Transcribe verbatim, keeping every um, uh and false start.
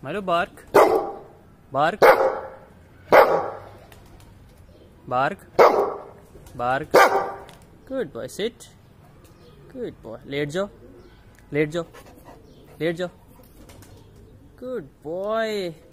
Milo, bark. Bark. Bark. Bark. Good boy. Sit. Good boy. लेट जाओ. लेट जाओ. लेट जाओ. Good boy.